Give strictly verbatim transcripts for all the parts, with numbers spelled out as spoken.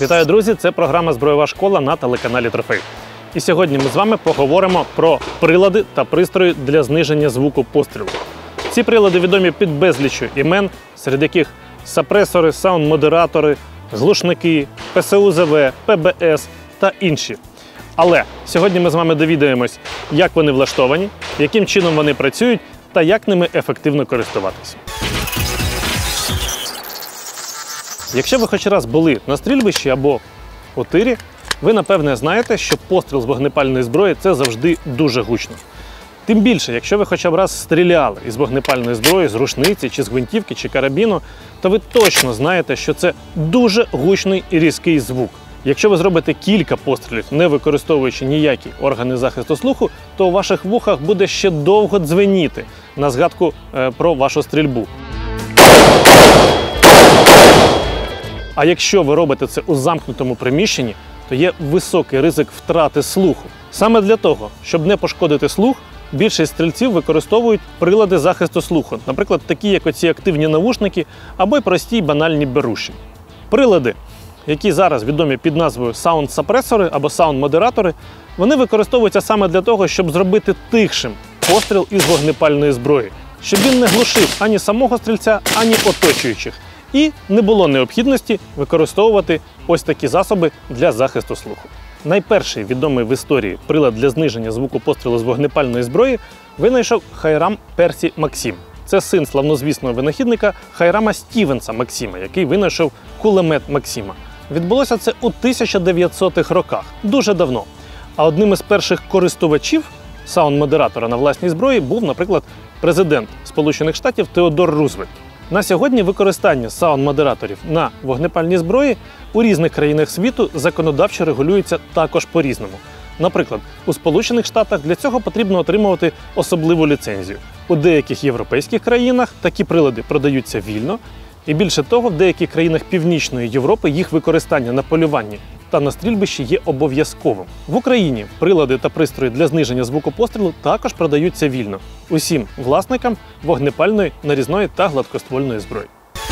Вітаю, друзі! Це програма «Збройова школа» на телеканалі Трофей. І сьогодні ми з вами поговоримо про прилади та пристрої для зниження звуку пострілу. Ці прилади відомі під безліччю імен, серед яких сапресори, саунд-модератори, глушники, пе се у зе ве, пе бе ес та інші. Але сьогодні ми з вами довідаємось, як вони влаштовані, яким чином вони працюють та як ними ефективно користуватися. Якщо ви хоч раз були на стрільбищі або у тирі, ви напевне знаєте, що постріл з вогнепальної зброї – це завжди дуже гучно. Тим більше, якщо ви хоча б раз стріляли із вогнепальної зброї, з рушниці, чи з гвинтівки, чи карабіну, то ви точно знаєте, що це дуже гучний і різкий звук. Якщо ви зробите кілька пострілів, не використовуючи ніякі органи захисту слуху, то у ваших вухах буде ще довго дзвеніти на згадку е, про вашу стрільбу. А якщо ви робите це у замкнутому приміщенні, то є високий ризик втрати слуху. Саме для того, щоб не пошкодити слух, більшість стрільців використовують прилади захисту слуху, наприклад, такі як оці активні навушники або й прості банальні беруші. Прилади, які зараз відомі під назвою саунд-сапресори або саунд-модератори, вони використовуються саме для того, щоб зробити тихшим постріл із вогнепальної зброї, щоб він не глушив ані самого стрільця, ані оточуючих. І не було необхідності використовувати ось такі засоби для захисту слуху. Найперший відомий в історії прилад для зниження звуку пострілу з вогнепальної зброї винайшов Хайрам Персі Максім. Це син славнозвісного винахідника Хайрама Стівенса Максіма, який винайшов кулемет Максіма. Відбулося це у тисяча дев'ятсотих роках, дуже давно. А одним із перших користувачів саунд-модератора на власній зброї був, наприклад, президент Сполучених Штатів Теодор Рузвельт. На сьогодні використання саунд-модераторів на вогнепальній зброї у різних країнах світу законодавчо регулюється також по-різному. Наприклад, у Сполучених Штатах для цього потрібно отримувати особливу ліцензію. У деяких європейських країнах такі прилади продаються вільно. І більше того, в деяких країнах Північної Європи їх використання на полюванні та на стрільбищі є обов'язковим. В Україні прилади та пристрої для зниження звуку пострілу також продаються вільно усім власникам вогнепальної, нарізної та гладкоствольної зброї.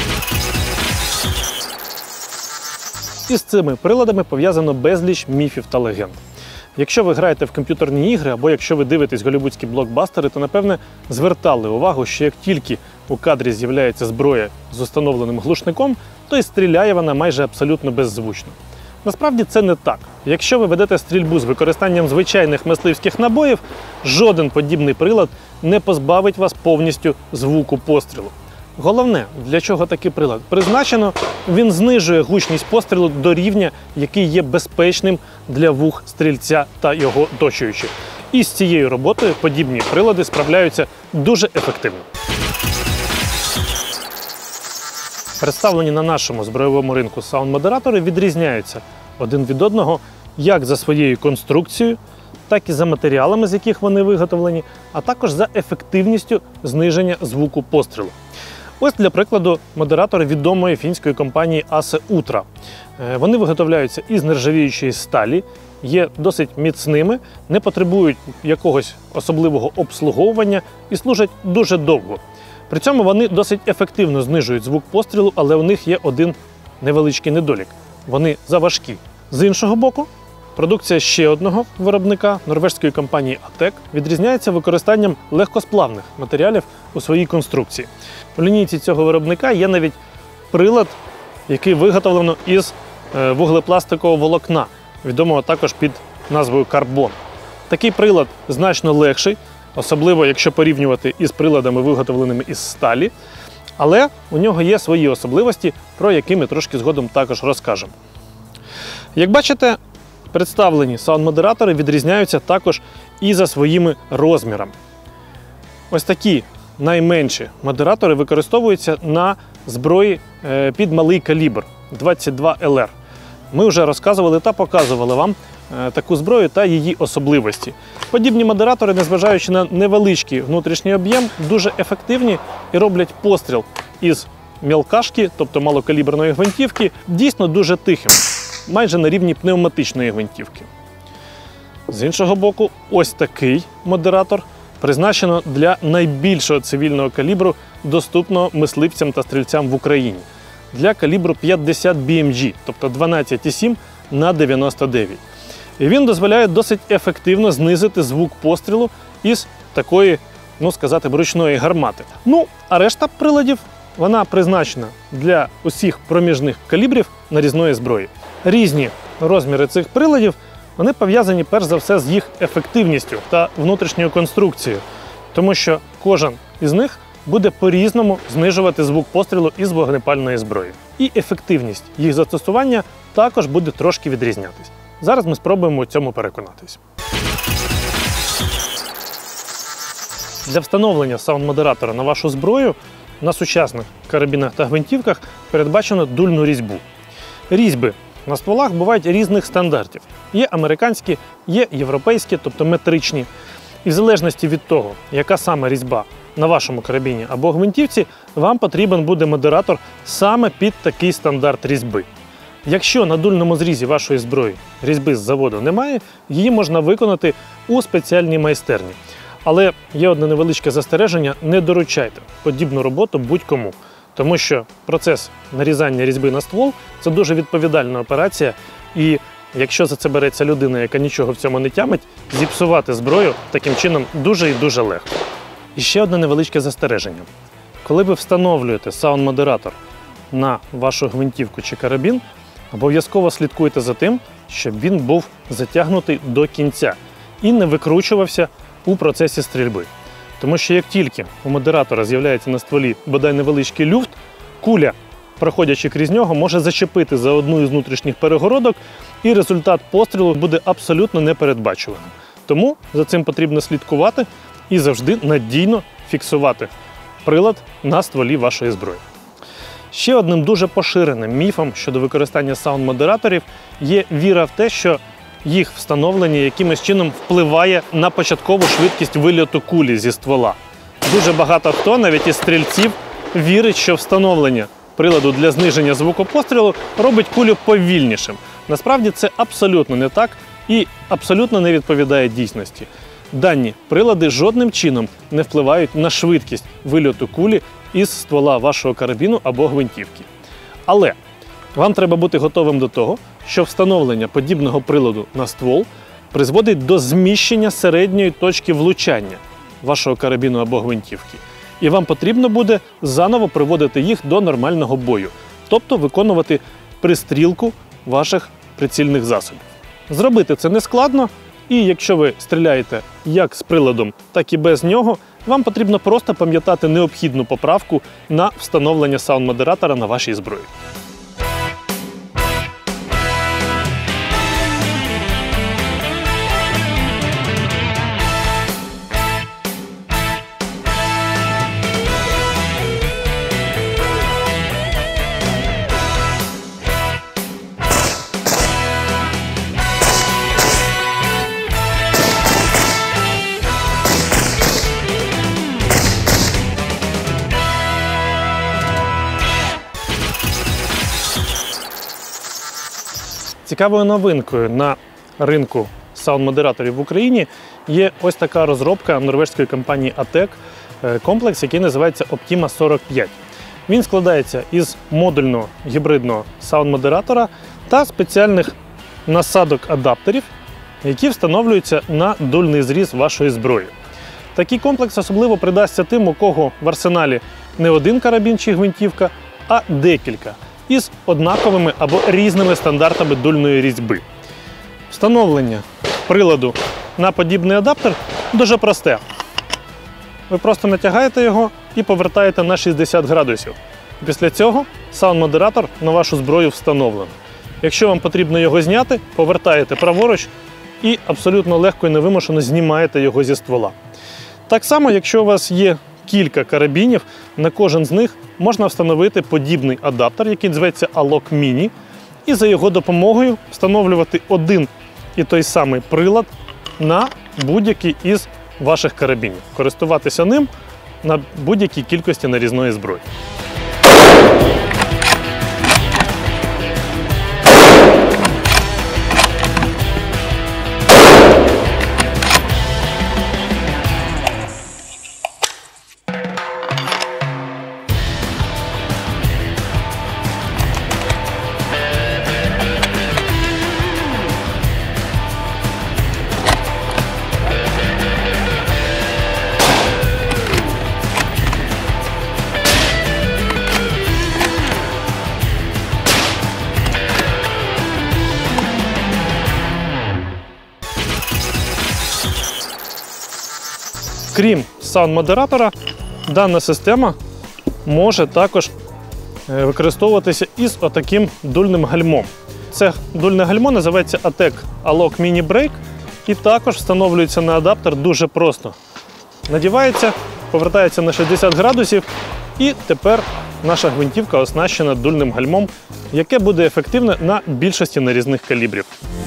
Із цими приладами пов'язано безліч міфів та легенд. Якщо ви граєте в комп'ютерні ігри, або якщо ви дивитесь голлівудські блокбастери, то, напевне, звертали увагу, що як тільки у кадрі з'являється зброя з установленим глушником, то і стріляє вона майже абсолютно беззвучно. Насправді це не так. Якщо ви ведете стрільбу з використанням звичайних мисливських набоїв, жоден подібний прилад не позбавить вас повністю звуку пострілу. Головне, для чого такий прилад призначено, він знижує гучність пострілу до рівня, який є безпечним для вух стрільця та його оточуючих. І з цією роботою подібні прилади справляються дуже ефективно. Представлені на нашому збройовому ринку саунд-модератори відрізняються один від одного як за своєю конструкцією, так і за матеріалами, з яких вони виготовлені, а також за ефективністю зниження звуку пострілу. Ось, для прикладу, модератори відомої фінської компанії Асе Утра. Вони виготовляються із нержавіючої сталі, є досить міцними, не потребують якогось особливого обслуговування і служать дуже довго. При цьому вони досить ефективно знижують звук пострілу, але у них є один невеличкий недолік – вони заважкі. З іншого боку, продукція ще одного виробника, норвезької компанії Атек, відрізняється використанням легкосплавних матеріалів у своїй конструкції. У лінійці цього виробника є навіть прилад, який виготовлено із вуглепластикового волокна, відомого також під назвою карбон. Такий прилад значно легший, особливо якщо порівнювати із приладами, виготовленими із сталі, але у нього є свої особливості, про які ми трошки згодом також розкажемо. Як бачите, представлені саунд-модератори відрізняються також і за своїми розмірами. Ось такі найменші модератори використовуються на зброї під малий калібр двадцять два ел ер. Ми вже розказували та показували вам таку зброю та її особливості. Подібні модератори, незважаючи на невеличкий внутрішній об'єм, дуже ефективні і роблять постріл із мілкашки, тобто малокаліберної гвинтівки, дійсно дуже тихим, майже на рівні пневматичної гвинтівки. З іншого боку, ось такий модератор призначено для найбільшого цивільного калібру, доступного мисливцям та стрільцям в Україні. для калібру п'ятдесят бі ем джі, тобто дванадцять цілих сім на дев'яносто дев'ять. І він дозволяє досить ефективно знизити звук пострілу із такої, ну сказати, ручної гармати. Ну, а решта приладів, вона призначена для усіх проміжних калібрів нарізної зброї. Різні розміри цих приладів, вони пов'язані перш за все з їх ефективністю та внутрішньою конструкцією, тому що кожен із них буде по-різному знижувати звук пострілу із вогнепальної зброї. І ефективність їх застосування також буде трошки відрізнятись. Зараз ми спробуємо у цьому переконатись. Для встановлення саунд-модератора на вашу зброю на сучасних карабінах та гвинтівках передбачено дульну різьбу. Різьби на стволах бувають різних стандартів. Є американські, є європейські, тобто метричні. І в залежності від того, яка саме різьба на вашому карабіні або гвинтівці, вам потрібен буде модератор саме під такий стандарт різьби. Якщо на дульному зрізі вашої зброї різьби з заводу немає, її можна виконати у спеціальній майстерні. Але є одне невеличке застереження – не доручайте подібну роботу будь-кому. Тому що процес нарізання різьби на ствол – це дуже відповідальна операція, і якщо за це береться людина, яка нічого в цьому не тямить, зіпсувати зброю таким чином дуже і дуже легко. І ще одне невеличке застереження. Коли ви встановлюєте саунд-модератор на вашу гвинтівку чи карабін, обов'язково слідкуйте за тим, щоб він був затягнутий до кінця і не викручувався у процесі стрільби. Тому що як тільки у модератора з'являється на стволі бодай невеличкий люфт, куля, проходячи крізь нього, може зачепити за одну із внутрішніх перегородок, і результат пострілу буде абсолютно непередбачуваним. Тому за цим потрібно слідкувати і завжди надійно фіксувати прилад на стволі вашої зброї. Ще одним дуже поширеним міфом щодо використання саунд-модераторів є віра в те, що їх встановлення якимось чином впливає на початкову швидкість вильоту кулі зі ствола. Дуже багато хто, навіть із стрільців, вірить, що встановлення приладу для зниження звуку пострілу робить кулю повільнішим. Насправді це абсолютно не так і абсолютно не відповідає дійсності. Дані прилади жодним чином не впливають на швидкість вильоту кулі із ствола вашого карабіну або гвинтівки. Але вам треба бути готовим до того, що встановлення подібного приладу на ствол призводить до зміщення середньої точки влучання вашого карабіну або гвинтівки. І вам потрібно буде заново приводити їх до нормального бою, тобто виконувати пристрілку ваших прицільних засобів. Зробити це не складно, і якщо ви стріляєте як з приладом, так і без нього, вам потрібно просто пам'ятати необхідну поправку на встановлення саунд-модератора на вашій зброї. Цікавою новинкою на ринку саунд-модераторів в Україні є ось така розробка норвезької компанії атек, комплекс, який називається Optima сорок п'ять. Він складається із модульного гібридного саунд-модератора та спеціальних насадок-адаптерів, які встановлюються на дульний зріз вашої зброї. Такий комплекс особливо придасться тим, у кого в арсеналі не один карабін чи гвинтівка, а декілька, із однаковими або різними стандартами дульної різьби. Встановлення приладу на подібний адаптер дуже просте. Ви просто натягаєте його і повертаєте на шістдесят градусів. Після цього саунд-модератор на вашу зброю встановлено. Якщо вам потрібно його зняти, повертаєте праворуч і абсолютно легко і невимушено знімаєте його зі ствола. Так само, якщо у вас є кілька карабінів, на кожен з них можна встановити подібний адаптер, який зветься Alok Mini, і за його допомогою встановлювати один і той самий прилад на будь-який із ваших карабінів. Користуватися ним на будь-якій кількості нарізної зброї. Крім саунд-модератора, дана система може також використовуватися із отаким дульним гальмом. Це дульне гальмо називається Atec A-Lock Mini Brake і також встановлюється на адаптер дуже просто. Надівається, повертається на шістдесят градусів і тепер наша гвинтівка оснащена дульним гальмом, яке буде ефективне на більшості нарізних калібрів.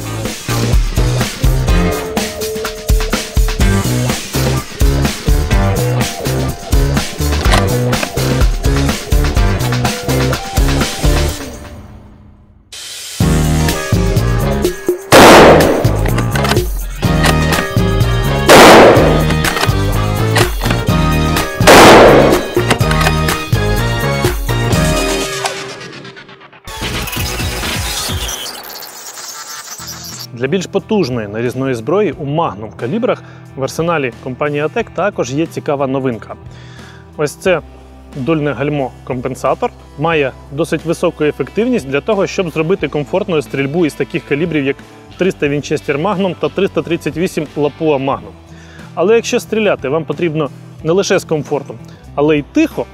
Для більш потужної нарізної зброї у Magnum калібрах в арсеналі компанії Atec також є цікава новинка. Ось це дульне гальмо-компенсатор має досить високу ефективність для того, щоб зробити комфортною стрільбу із таких калібрів, як триста Winchester Magnum та триста тридцять вісім Lapua Magnum. Але якщо стріляти вам потрібно не лише з комфортом, але й тихо,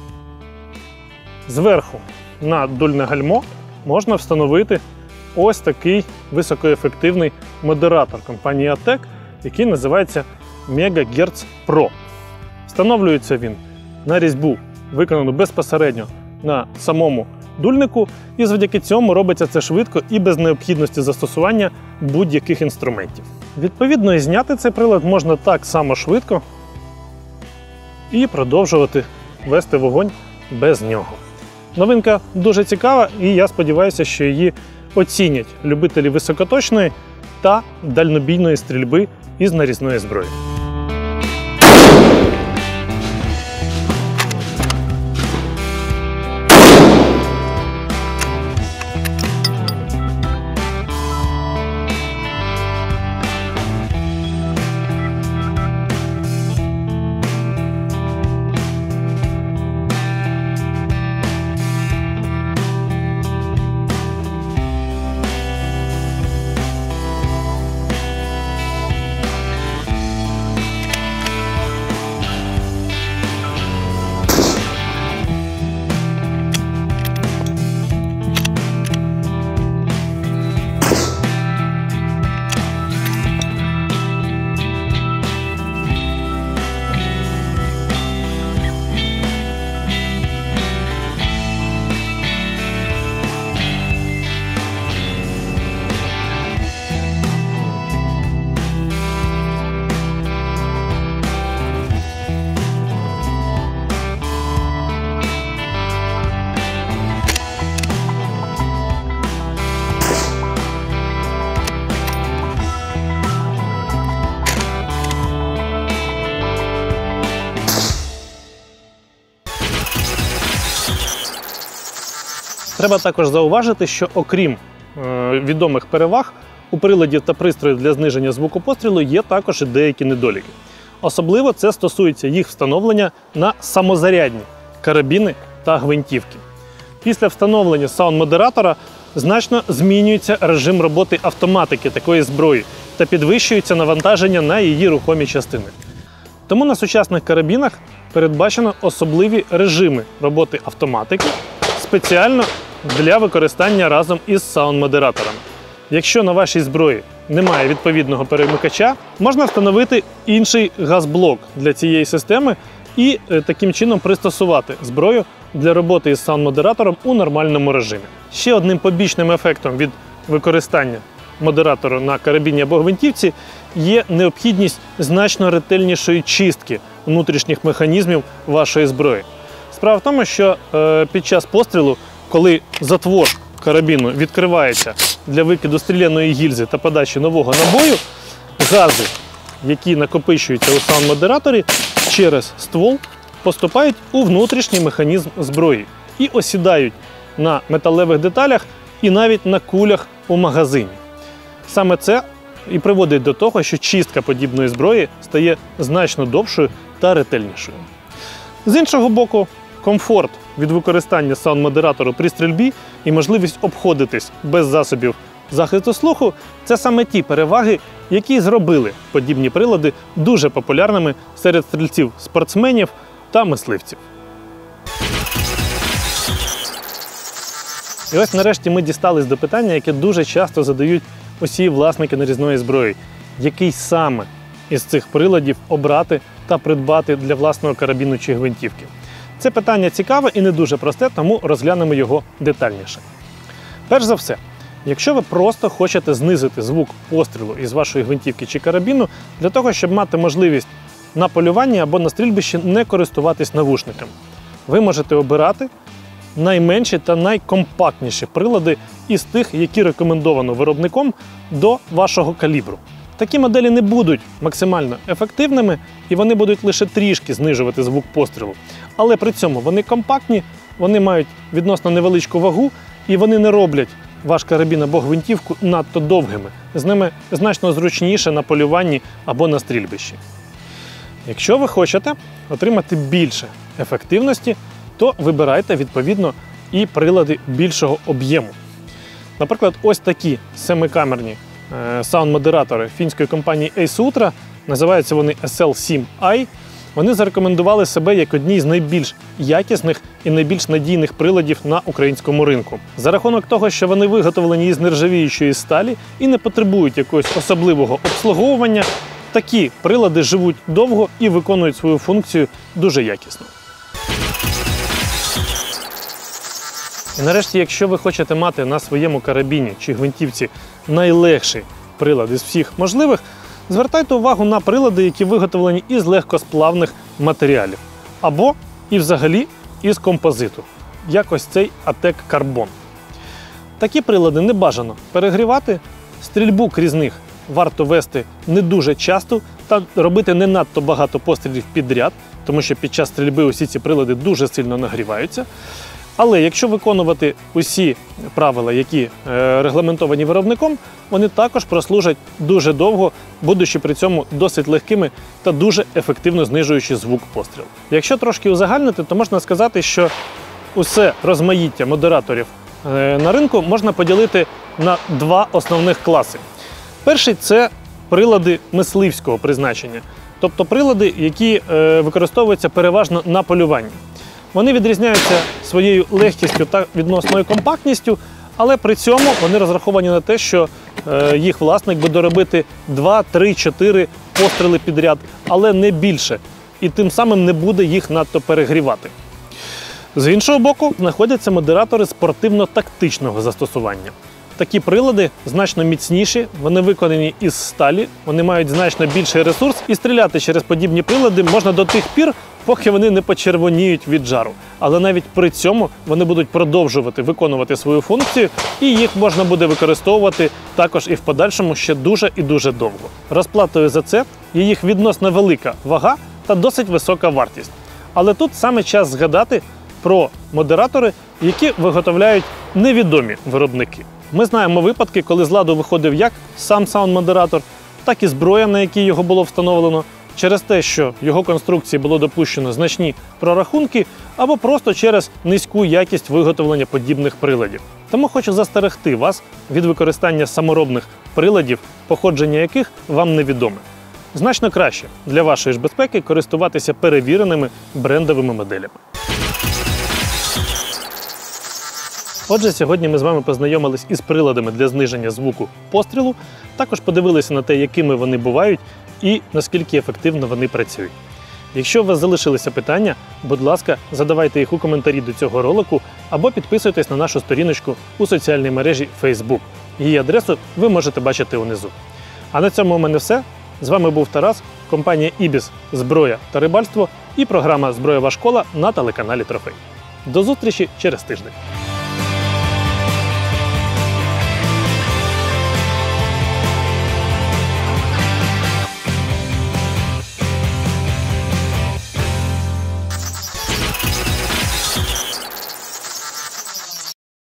зверху на дульне гальмо можна встановити ось такий високоефективний модератор компанії Atec, який називається Megahertz Pro. Встановлюється він на різьбу, виконану безпосередньо на самому дульнику, і завдяки цьому робиться це швидко і без необхідності застосування будь-яких інструментів. Відповідно, і зняти цей прилад можна так само швидко і продовжувати вести вогонь без нього. Новинка дуже цікава, і я сподіваюся, що її оцінять любителі високоточної та дальнобійної стрільби із нарізної зброї. Треба також зауважити, що окрім е, відомих переваг, у приладів та пристроїв для зниження звуку пострілу є також і деякі недоліки. Особливо це стосується їх встановлення на самозарядні карабіни та гвинтівки. Після встановлення саунд-модератора значно змінюється режим роботи автоматики такої зброї та підвищується навантаження на її рухомі частини. Тому на сучасних карабінах передбачено особливі режими роботи автоматики спеціально для використання разом із саунд-модераторами. Якщо на вашій зброї немає відповідного перемикача, можна встановити інший газблок для цієї системи і е, таким чином пристосувати зброю для роботи із саунд-модератором у нормальному режимі. Ще одним побічним ефектом від використання модератору на карабіні або гвинтівці є необхідність значно ретельнішої чистки внутрішніх механізмів вашої зброї. Справа в тому, що е, під час пострілу, коли затвор карабіну відкривається для викиду стріляної гільзи та подачі нового набою, гази, які накопичуються у саунд-модераторі, через ствол поступають у внутрішній механізм зброї і осідають на металевих деталях і навіть на кулях у магазині. Саме це і приводить до того, що чистка подібної зброї стає значно довшою та ретельнішою. З іншого боку, комфорт від використання саунд-модератору при стрільбі і можливість обходитись без засобів захисту слуху – це саме ті переваги, які зробили подібні прилади дуже популярними серед стрільців, спортсменів та мисливців. І ось нарешті ми дістались до питання, яке дуже часто задають усі власники нарізної зброї. Який саме із цих приладів обрати та придбати для власного карабіну чи гвинтівки? Це питання цікаве і не дуже просте, тому розглянемо його детальніше. Перш за все, якщо ви просто хочете знизити звук пострілу із вашої гвинтівки чи карабіну, для того, щоб мати можливість на полюванні або на стрільбищі не користуватись навушниками, ви можете обирати найменші та найкомпактніші прилади із тих, які рекомендовано виробником до вашого калібру. Такі моделі не будуть максимально ефективними і вони будуть лише трішки знижувати звук пострілу. Але при цьому вони компактні, вони мають відносно невеличку вагу і вони не роблять ваш карабін або гвинтівку надто довгими. З ними значно зручніше на полюванні або на стрільбищі. Якщо ви хочете отримати більше ефективності, то вибирайте відповідно і прилади більшого об'єму. Наприклад, ось такі семикамерні саунд-модератори фінської компанії Ace Ultra, називаються вони ес ел сім ай. Вони зарекомендували себе як одні з найбільш якісних і найбільш надійних приладів на українському ринку. За рахунок того, що вони виготовлені із нержавіючої сталі і не потребують якогось особливого обслуговування, такі прилади живуть довго і виконують свою функцію дуже якісно. І нарешті, якщо ви хочете мати на своєму карабіні чи гвинтівці найлегший прилад із всіх можливих, звертайте увагу на прилади, які виготовлені із легкосплавних матеріалів. Або і взагалі із композиту, як ось цей Атек Карбон. Такі прилади не бажано перегрівати, стрільбу крізь них варто вести не дуже часто та робити не надто багато пострілів підряд, тому що під час стрільби усі ці прилади дуже сильно нагріваються. Але якщо виконувати усі правила, які е, регламентовані виробником, вони також прослужать дуже довго, будучи при цьому досить легкими та дуже ефективно знижуючи звук пострілу. Якщо трошки узагальнити, то можна сказати, що усе розмаїття модераторів е, на ринку можна поділити на два основних класи. Перший – це прилади мисливського призначення, тобто прилади, які е, використовуються переважно на полюванні. Вони відрізняються своєю легкістю та відносною компактністю, але при цьому вони розраховані на те, що е, їх власник буде робити два, три, чотири постріли підряд, але не більше. І тим самим не буде їх надто перегрівати. З іншого боку, знаходяться модератори спортивно-тактичного застосування. Такі прилади значно міцніші, вони виконані із сталі, вони мають значно більший ресурс, і стріляти через подібні прилади можна до тих пір, поки вони не почервоніють від жару. Але навіть при цьому вони будуть продовжувати виконувати свою функцію, і їх можна буде використовувати також і в подальшому ще дуже і дуже довго. Розплатою за це є їх відносно велика вага та досить висока вартість. Але тут саме час згадати про модератори, які виготовляють невідомі виробники. Ми знаємо випадки, коли з ладу виходив як сам саунд-модератор, так і зброя, на якій його було встановлено, через те, що його конструкції було допущено значні прорахунки, або просто через низьку якість виготовлення подібних приладів. Тому хочу застерегти вас від використання саморобних приладів, походження яких вам невідоме. Значно краще для вашої ж безпеки користуватися перевіреними брендовими моделями. Отже, сьогодні ми з вами познайомились із приладами для зниження звуку пострілу, також подивилися на те, якими вони бувають і наскільки ефективно вони працюють. Якщо у вас залишилися питання, будь ласка, задавайте їх у коментарі до цього ролику або підписуйтесь на нашу сторіночку у соціальній мережі Facebook. Її адресу ви можете бачити унизу. А на цьому у мене все. З вами був Тарас, компанія Ібіс «Зброя та рибальство» і програма «Зброєва школа» на телеканалі Трофей. До зустрічі через тиждень.